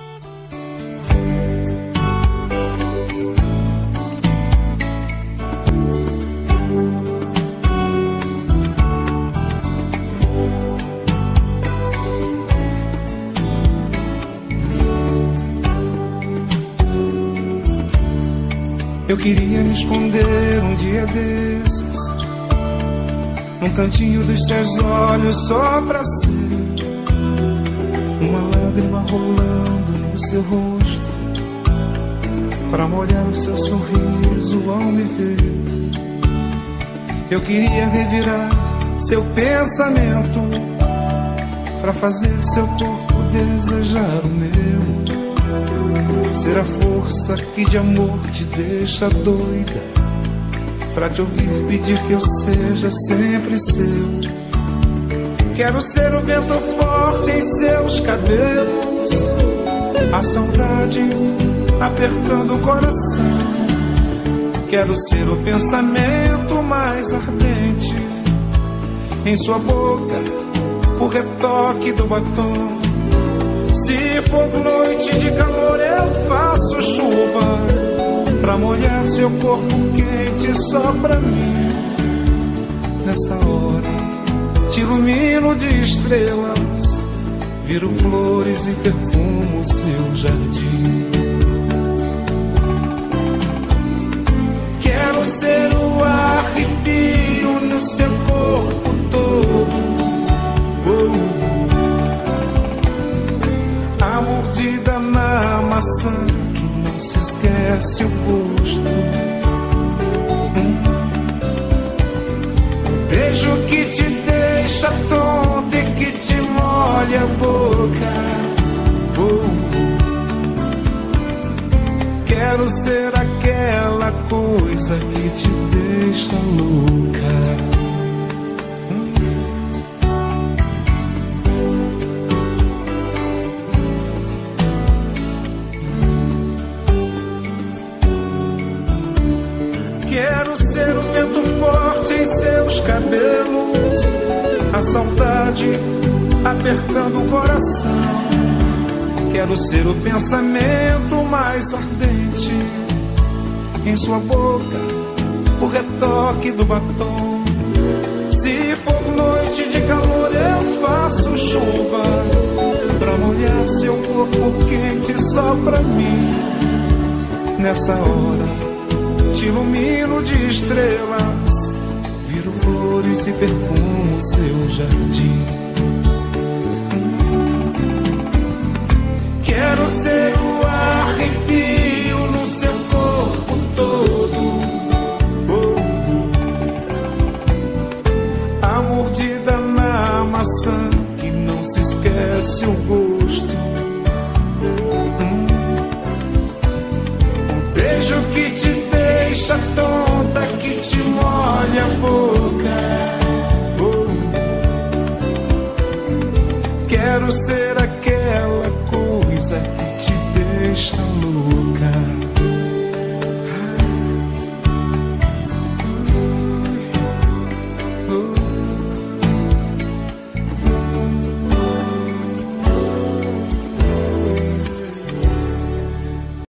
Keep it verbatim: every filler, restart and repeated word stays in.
Eu queria me esconder um dia desses, num cantinho dos seus olhos, só pra ser uma lágrima rolando no seu rosto, pra molhar o seu sorriso ao me ver. Eu queria revirar seu pensamento, pra fazer seu corpo desejar o meu. Ser a força que de amor te deixa doida, pra te ouvir pedir que eu seja sempre seu. Quero ser o vento forte em seus cabelos, a saudade apertando o coração. Quero ser o pensamento mais ardente em sua boca, o retoque do batom. Se for noite de calor eu faço chuva, pra molhar seu corpo quente só pra mim. Nessa hora te ilumino de estrelas, viro flores e perfumo seu jardim. Quero ser o arrepio no seu corpo todo, oh. A mordida na maçã que não se esquece o gosto. Hum. Beijo que te deixa tonta e que te molha a boca. Oh. Quero ser aquela coisa que te deixa louca. Quero ser o vento forte em seus cabelos, a saudade apertando o coração. Quero ser o pensamento mais ardente em sua boca, o retoque do batom. Se for noite de calor eu faço chuva, pra molhar seu corpo quente só pra mim. Nessa hora te ilumino de estrelas, viro flores e perfumo seu jardim. Quero ser o arrepio no seu corpo todo, oh. A mordida na maçã que não se esquece o gosto. Hum. Um beijo que te deixa tonta, que te molha a boca, oh. Quero ser aquela coisa que te deixa louca.